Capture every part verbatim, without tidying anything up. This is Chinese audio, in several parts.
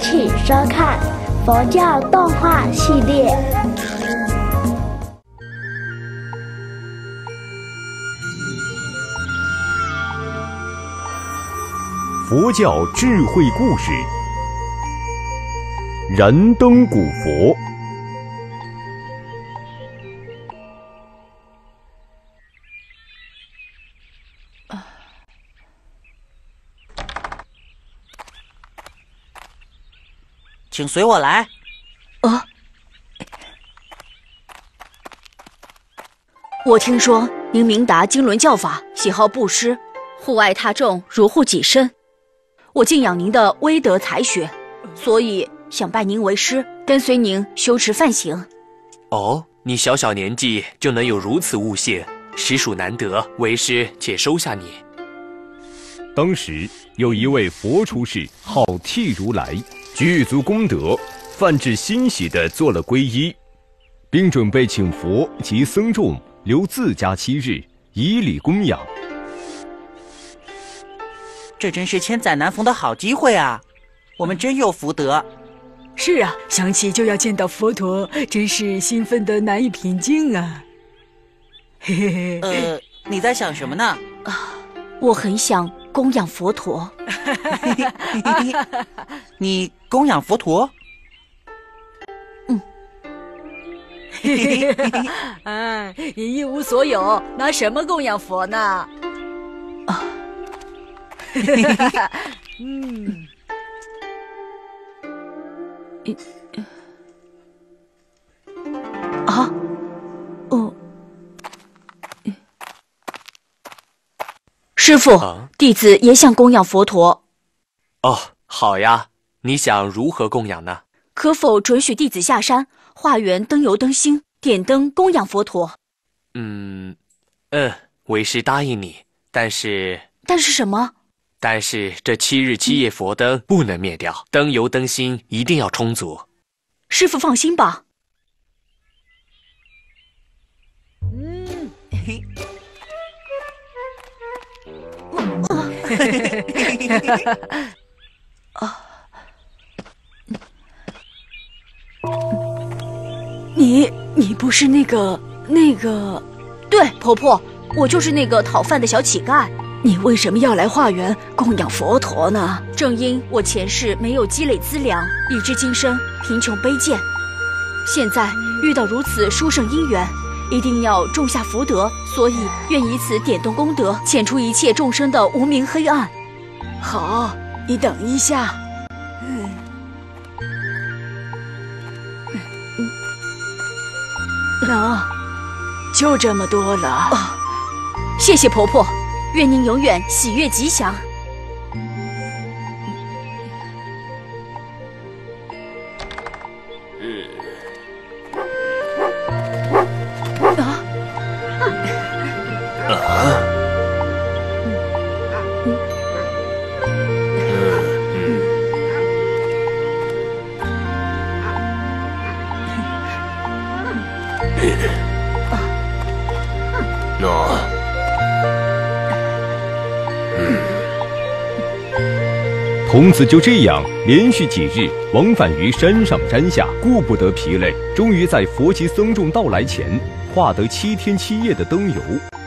请收看佛教动画系列。 佛教智慧故事：燃灯古佛。 请随我来。 啊！我听说您明达经纶教法，喜好布施，护爱他众如护己身。我敬仰您的威德才学，所以想拜您为师，跟随您修持梵行。 哦，你小小年纪就能有如此悟性，实属难得，为师且收下你。 当时有一位佛出世，号替如来，具足功德，梵志欣喜地做了皈依，并准备请佛及僧众留自家七日，以礼供养。 这真是千载难逢的好机会啊！我们真有福德。 是啊，想起就要见到佛陀，真是兴奋得难以平静啊！嘿嘿嘿。 呃，你在想什么呢？ 啊，我很想供养佛陀。 你供养佛陀？ 嗯。 啊，你一无所有，拿什么供养佛呢？ 啊。 嗯。 啊，哦，师父， 啊、 弟子也想供养佛陀。 哦，好呀，你想如何供养呢？ 可否准许弟子下山，化缘灯油灯芯，点灯供养佛陀？ 嗯，嗯，为师答应你，但是…… 但是什么？ 但是这七日七夜佛灯不能灭掉，灯油灯芯一定要充足。 师父放心吧。 嗯。 啊！你你不是那个那个？对，婆婆，我就是那个讨饭的小乞丐。你为什么要来化缘供养佛陀呢？正因我前世没有积累资粮，以致今生贫穷卑贱。现在遇到如此殊胜因缘，一定要种下福德，所以愿以此点动功德，遣除一切众生的无明黑暗。 好，你等一下。嗯。喏，就这么多了。 啊，谢谢婆婆。愿您永远喜悦吉祥。 嗯。 啊！ 啊！喏。 童子就这样连续几日往返于山上山下，顾不得疲累，终于在佛及僧众到来前化得七天七夜的灯油。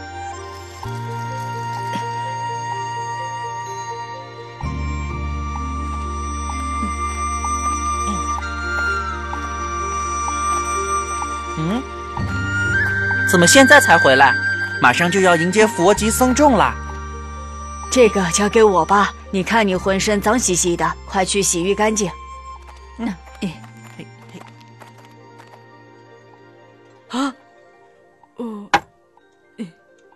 嗯，怎么现在才回来？马上就要迎接佛及僧众了。 这个交给我吧，你看你浑身脏兮兮的，快去洗浴干净。 嗯， 哎，啊，哦，哎，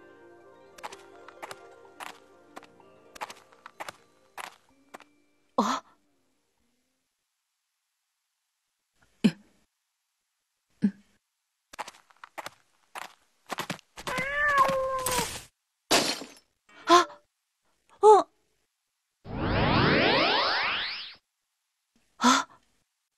啊，啊，哦。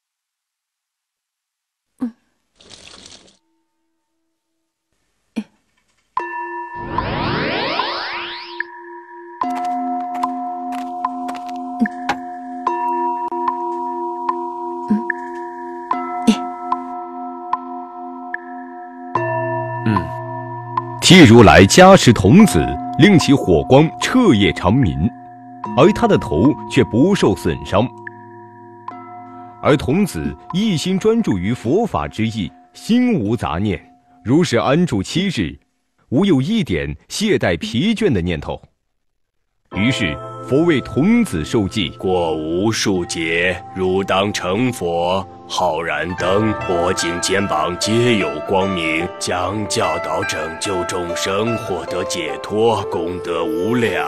替如来加持童子，令其火光彻夜长明，而他的头却不受损伤。而童子一心专注于佛法之意，心无杂念，如是安住七日，无有一点懈怠疲倦的念头。于是佛为童子受记： 过无数劫，汝当成佛，浩然灯，脖颈肩膀皆有光明，将教导拯救众生，获得解脱，功德无量。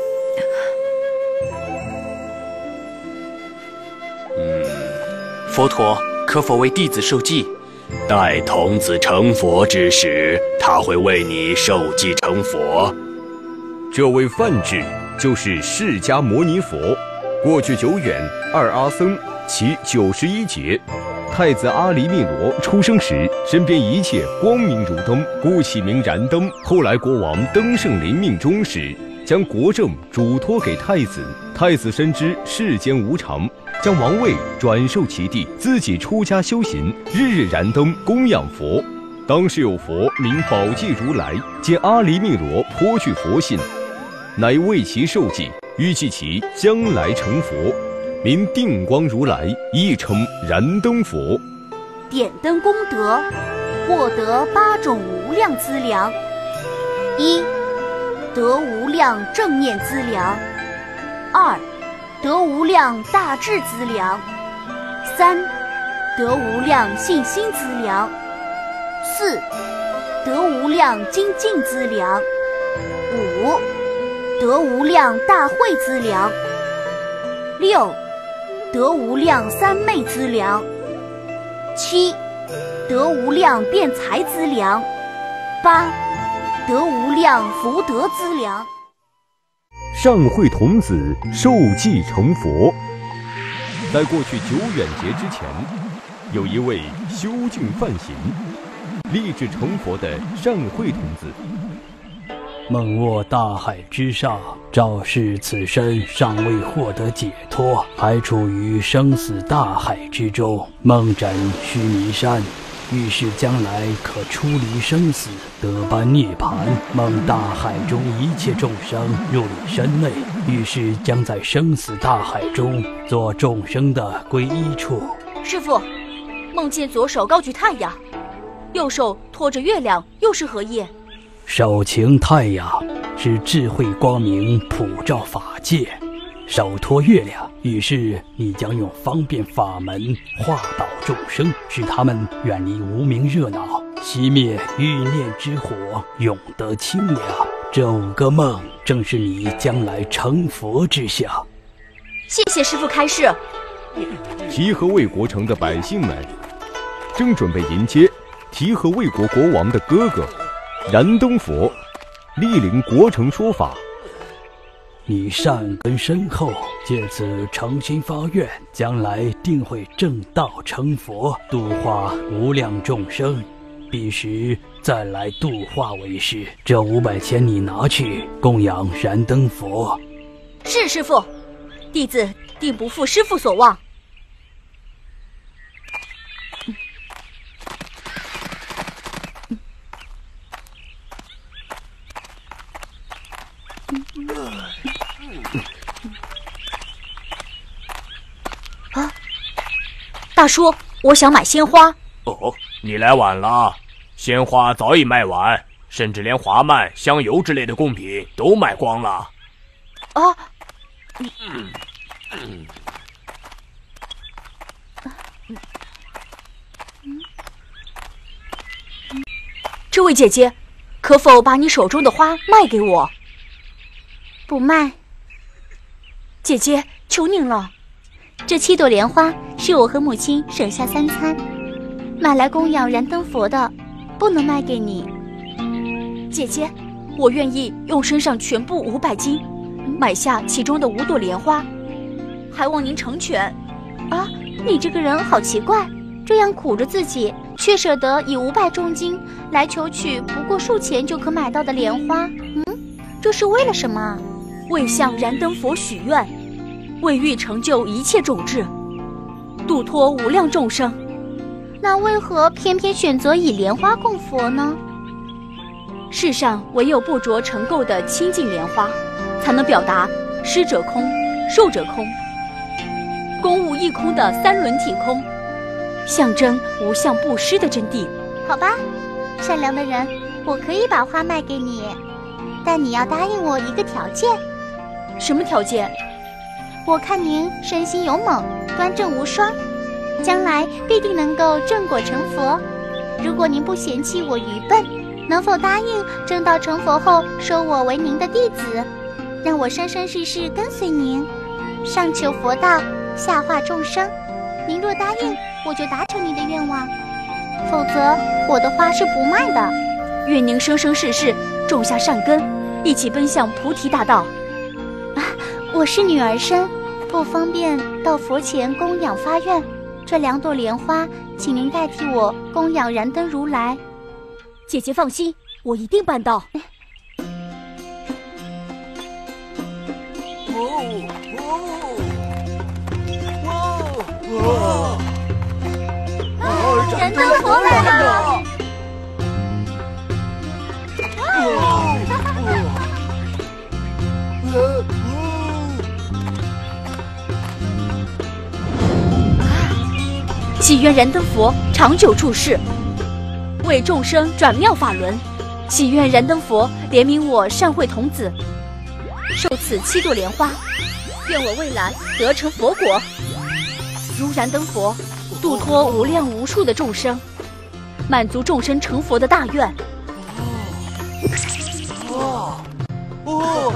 嗯， 佛陀，可否为弟子受记？ 待童子成佛之时，他会为你受记成佛。 这位梵志就是释迦牟尼佛。过去久远，二阿僧其九十一劫，太子阿离密罗出生时，身边一切光明如灯，故起名燃灯。后来国王登圣临命终时，将国政嘱托给太子，太子深知世间无常，将王位转授其弟，自己出家修行，日日燃灯供养佛。当时有佛名宝济如来，见阿离密罗颇具佛性，乃为其受记，预计其将来成佛，名定光如来，亦称燃灯佛。 点灯功德，获得八种无量资粮：一、得无量正念资粮；二、得无量大智资粮；三、得无量信心资粮；四、得无量精进资粮；五、得无量大慧资粮；六、得无量三昧资粮；七、得无量辩才资粮；八、得无量福德资粮。 上会童子受记成佛。在过去久远劫之前，有一位修净梵行，立志成佛的善慧童子。 梦卧大海之上，昭示此身尚未获得解脱，还处于生死大海之中。梦枕须弥山，预示将来可出离生死，得般涅槃。梦大海中一切众生入你身内，预示将在生死大海中做众生的归依处。 师父，梦见左手高举太阳，右手托着月亮，又是何意？ 手擎太阳，是智慧光明普照法界；手托月亮，于是你将用方便法门化导众生，使他们远离无明热闹，熄灭欲念之火，永得清凉。这五个梦正是你将来成佛之相。 谢谢师父开示。 提和卫国城的百姓们正准备迎接提和卫国国王的哥哥燃灯佛莅临国城说法。 你善根深厚，借此诚心发愿，将来定会正道成佛，度化无量众生。彼时再来度化为师。这五百钱你拿去供养燃灯佛。 是师父，弟子定不负师父所望。啊，大叔，我想买鲜花。 哦，你来晚了，鲜花早已卖完，甚至连华蔓、香油之类的贡品都卖光了。 啊， 嗯嗯这位姐姐，可否把你手中的花卖给我？ 不卖。 姐姐，求您了。 这七朵莲花是我和母亲省下三餐买来供养燃灯佛的，不能卖给你。 姐姐，我愿意用身上全部五百金买下其中的五朵莲花，还望您成全。 啊，你这个人好奇怪，这样苦着自己，却舍得以五百重金来求取不过数钱就可买到的莲花。嗯，这是为了什么？ 为向燃灯佛许愿，为欲成就一切种智，度脱无量众生。 那为何偏偏选择以莲花供佛呢？ 世上唯有不着尘垢的清净莲花，才能表达施者空，受者空，公务一空的三轮体空，象征无相不施的真谛。 好吧，善良的人，我可以把花卖给你，但你要答应我一个条件。 什么条件？ 我看您身心勇猛，端正无双，将来必定能够正果成佛。如果您不嫌弃我愚笨，能否答应正道成佛后收我为您的弟子，让我生生世世跟随您，上求佛道，下化众生？您若答应，我就达成您的愿望，否则我的花是不卖的。 愿您生生世世种下善根，一起奔向菩提大道。 啊，我是女儿身，不方便到佛前供养发愿，这两朵莲花，请您代替我供养燃灯如来。 姐姐放心，我一定办到。 燃灯佛来了！ 祈愿燃灯佛长久住世，为众生转妙法轮。祈愿燃灯佛怜悯我善慧童子，受此七朵莲花，愿我未来得成佛果，如燃灯佛度脱无量无数的众生，满足众生成佛的大愿。 哦哦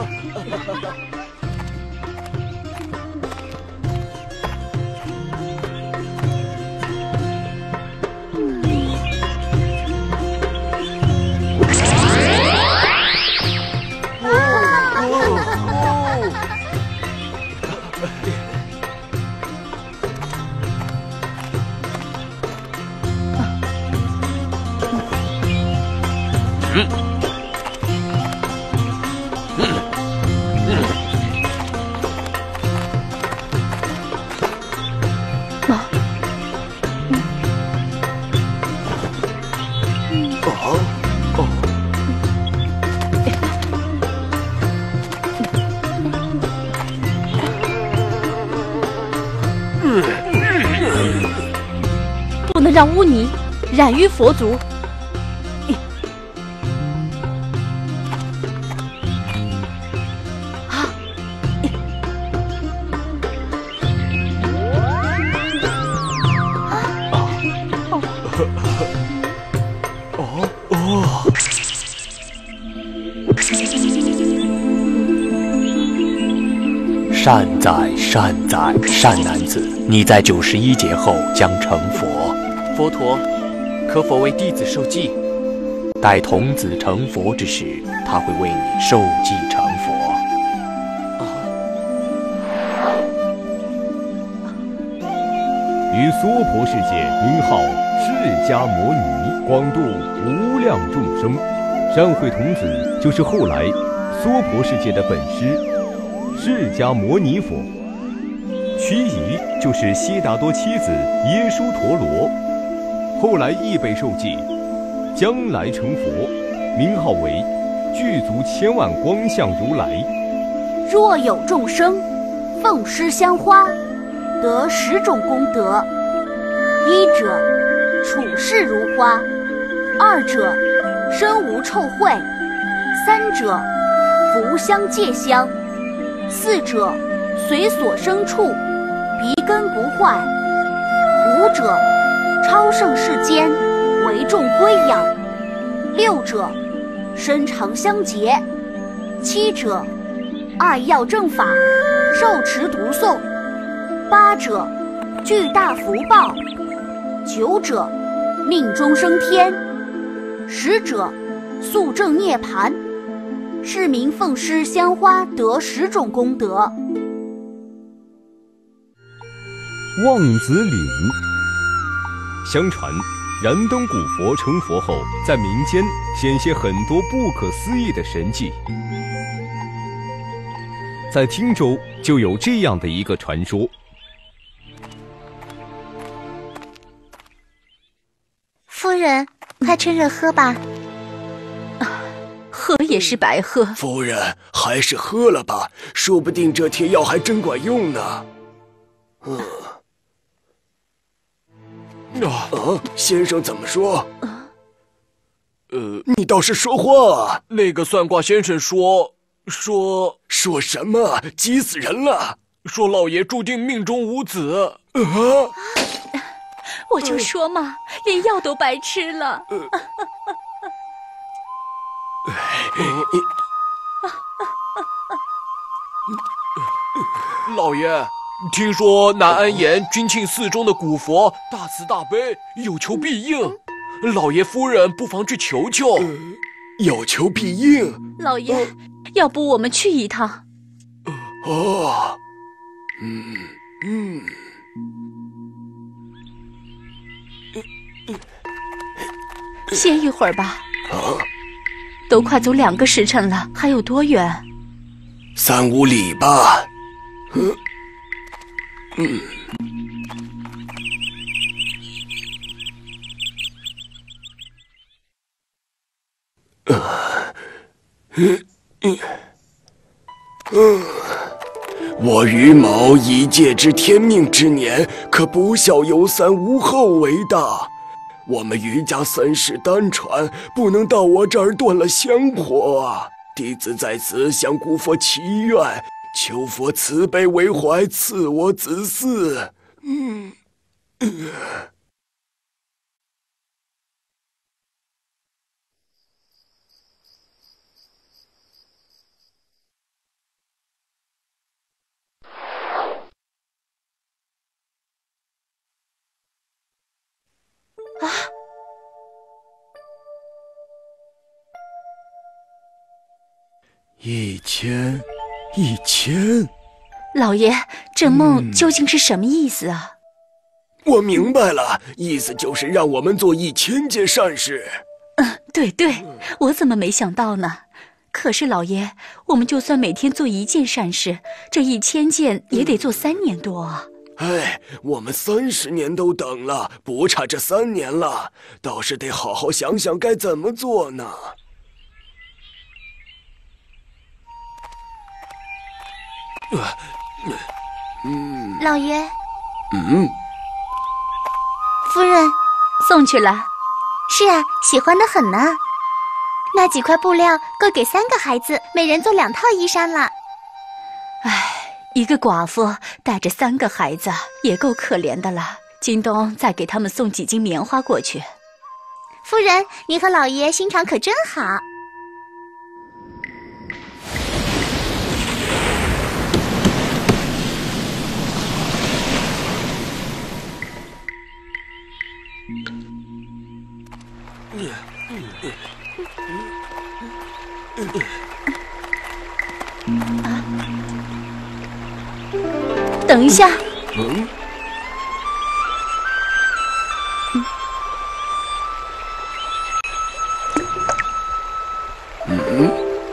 不能让污泥染于佛足。啊！ 哦哦！善哉善哉善男子，你在九十一劫后将成佛。 佛陀，可否为弟子受记？ 待童子成佛之时，他会为你受记成佛。 啊！ 于娑婆世界名号释迦摩尼，广度无量众生。善慧童子就是后来娑婆世界的本师释迦摩尼佛，瞿夷就是悉达多妻子耶输陀罗，后来亦被受记，将来成佛，名号为具足千万光相如来。 若有众生奉施香花，得十种功德：一者处事如花，二者身无臭秽，三者福香戒香，四者随所生处鼻根不坏，五者超胜世间为众归仰，六者身长香洁，七者爱要正法，受持读诵，八者巨大福报，九者命中升天，十者速证涅槃。是名奉施香花得十种功德。 望子岭。相传燃灯古佛成佛后，在民间显现很多不可思议的神迹。在汀州就有这样的一个传说。 夫人，快趁热喝吧。 也是白喝。 夫人，还是喝了吧，说不定这贴药还真管用呢。嗯。啊，先生怎么说？呃，你倒是说话。 那个算卦先生说说说什么？急死人了！ 说老爷注定命中无子。 啊！ 我就说嘛，连药都白吃了。 老爷，听说南安岩君庆寺中的古佛大慈大悲，有求必应。老爷夫人不妨去求求。呃、 有求必应。 老爷，呃、要不我们去一趟？ 哦，嗯嗯。 歇一会儿吧。 啊， 都快走两个时辰了，还有多远？ 三五里吧。嗯嗯。啊，嗯嗯嗯。我于某以借之天命之年，可不孝有三，无后为大。我们余家三世单传，不能到我这儿断了香火啊！弟子在此向古佛祈愿，求佛慈悲为怀，赐我子嗣。嗯。呃啊！ 一千，一千！ 老爷，这梦究竟是什么意思啊？ 嗯、我明白了，意思就是让我们做一千件善事。 嗯，对对，我怎么没想到呢？可是老爷，我们就算每天做一件善事，这一千件也得做三年多啊。 哎，我们三十年都等了，不差这三年了，倒是得好好想想该怎么做呢。 嗯，老爷。 嗯。 夫人， 送去了。 是啊，喜欢的很呢。那几块布料够给三个孩子每人做两套衣衫了。 唉。一个寡妇带着三个孩子也够可怜的了，京东再给他们送几斤棉花过去。 夫人，您和老爷心肠可真好。 啊等一下。 嗯。嗯。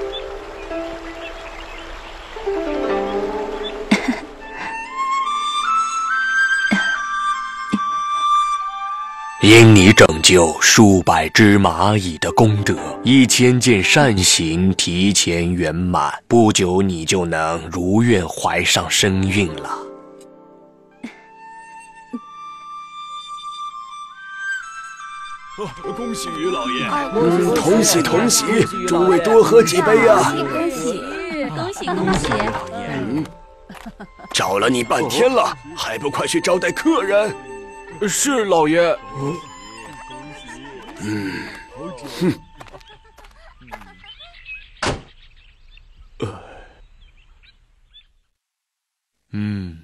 因你拯救数百只蚂蚁的功德，一千件善行提前圆满，不久你就能如愿怀上身孕了。 恭喜于老爷！ 啊、 嗯，同喜同喜，诸位多喝几杯啊！ 恭喜恭喜恭喜！ 嗯，找了你半天了，还不快去招待客人？ 是老爷。 嗯，哼。嗯。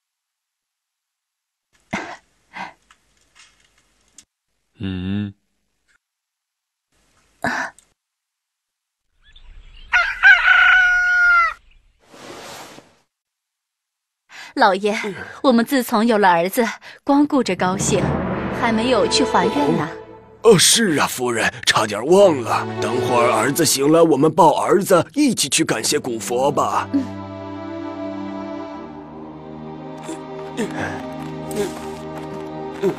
嗯。 老爷，我们自从有了儿子，光顾着高兴，还没有去还愿呢。 哦，是啊，夫人，差点忘了。等会儿儿子醒了，我们抱儿子一起去感谢古佛吧。嗯。嗯嗯嗯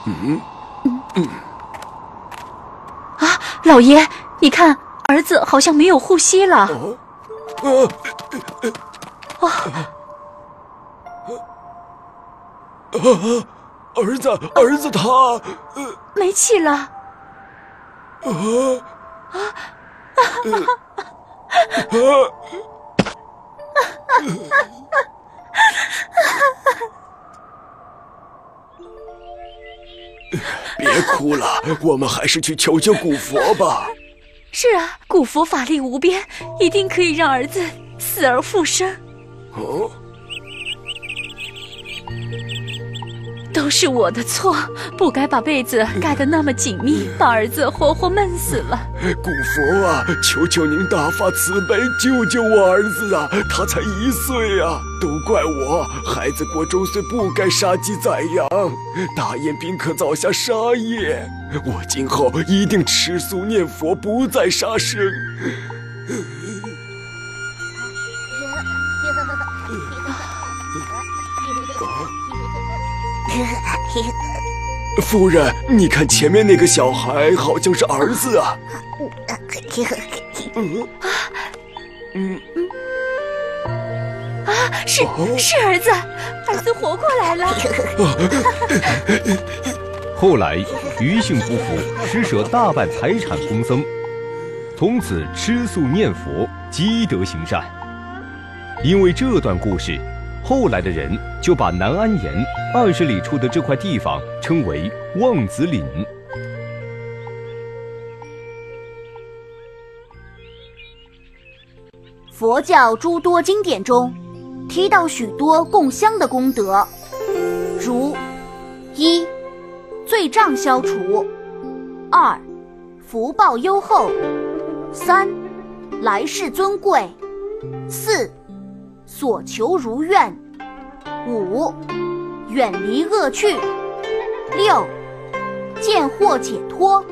嗯嗯。 啊，老爷，你看，儿子好像没有呼吸了。 哦，呃哦， 呃，儿子，儿子他，呃， 没气了。 啊啊啊啊！别哭了，我们还是去求求古佛吧。 是啊，古佛法力无边，一定可以让儿子死而复生。 哦， 都是我的错，不该把被子盖得那么紧密，把儿子活活闷死了。 古佛啊，求求您大发慈悲，救救我儿子啊！他才一岁啊！都怪我，孩子过周岁不该杀鸡宰羊，大宴宾客造下杀业。我今后一定吃素念佛，不再杀生。夫人，你看前面那个小孩好像是儿子啊。嗯嗯啊，是是儿子，儿子活过来了。 后来，余姓夫妇施舍大半财产供僧，从此吃素念佛，积德行善。因为这段故事，后来的人就把南安岩二十里处的这块地方称为望子岭。 佛教诸多经典中提到许多供香的功德，如一、罪障消除；二、福报优厚；三、来世尊贵；四、所求如愿；五、远离恶趣；六、见惑解脱。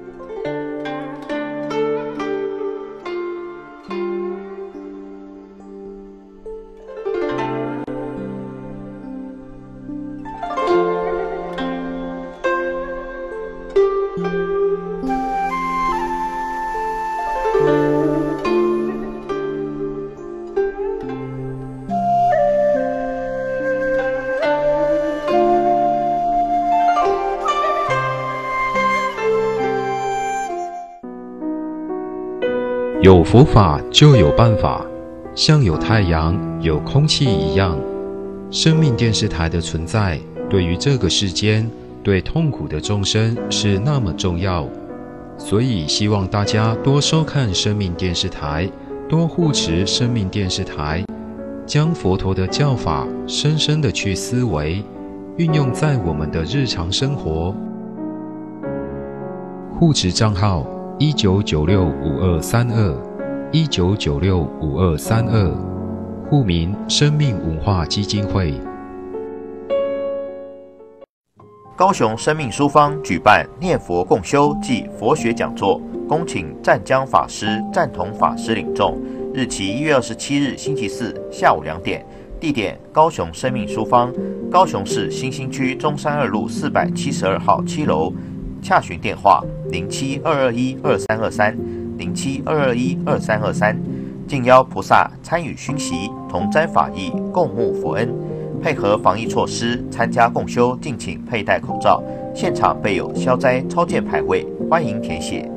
有佛法就有办法，像有太阳、有空气一样。生命电视台的存在，对于这个世间、对痛苦的众生是那么重要，所以希望大家多收看生命电视台，多护持生命电视台，将佛陀的教法深深地去思维，运用在我们的日常生活。护持账号一九九六五二三二，一九九六五二三二，户名生命文化基金会。 高雄生命书坊举办念佛共修暨佛学讲座，恭请湛江法师、湛同法师领众。日期一月二十七日星期四下午两点，地点高雄生命书坊，高雄市新兴区中山二路四百七十二号七楼。洽询电话零七二二一二三二三零七二二一二三二三，敬邀菩萨参与熏习，同沾法益，共沐佛恩。配合防疫措施参加共修，敬请佩戴口罩。现场备有消灾超荐牌位，欢迎填写。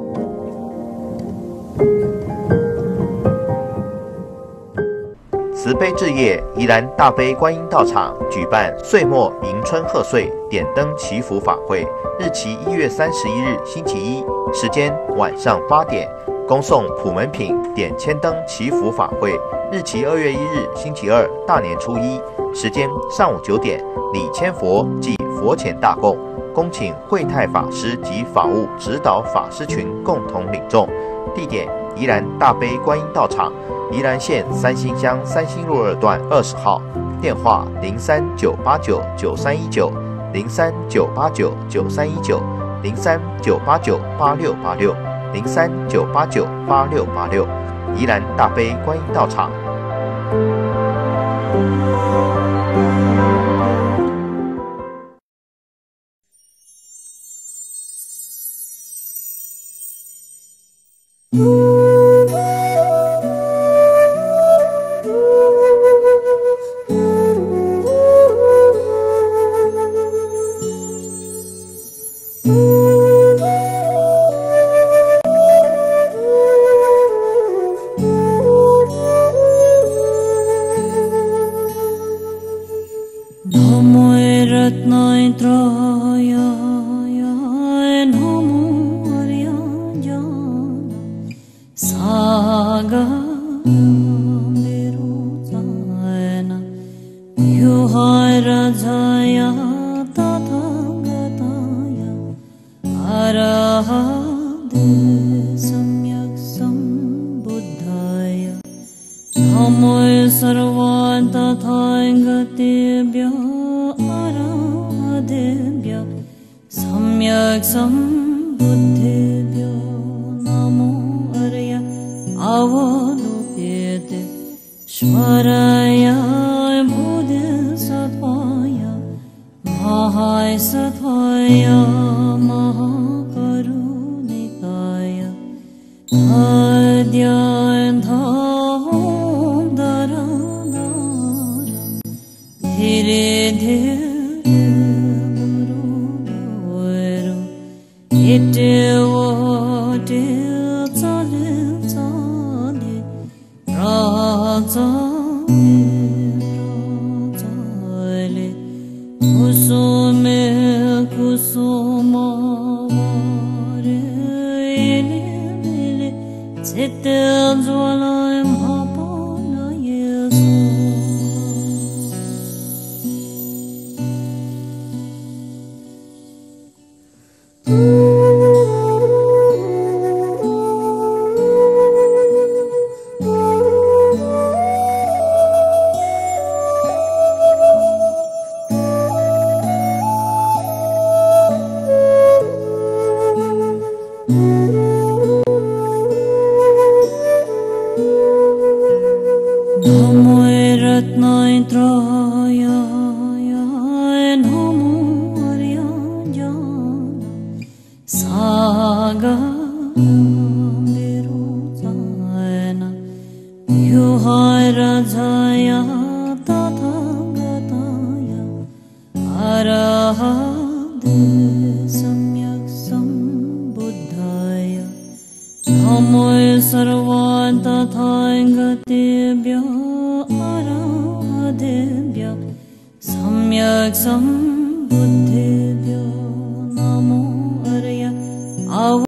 慈悲置业宜兰大悲观音道场举办岁末迎春贺岁点灯祈福法会，日期一月三十一日星期一，时间晚上八点，恭送普门品点千灯祈福法会，日期二月一日星期二大年初一，时间上午九点，礼千佛及佛前大供，恭请慧泰法师及法务指导法师群共同领众。地点宜兰大悲观音道场，宜兰县三星乡三星路二段二十号，电话零三九八九九三一九零三九八九九三一九零三九八九八六八六零三九八九八六八六，宜兰大悲观音道场。 सम्यक् सम्बुद्धेभ्यो नमो अर्य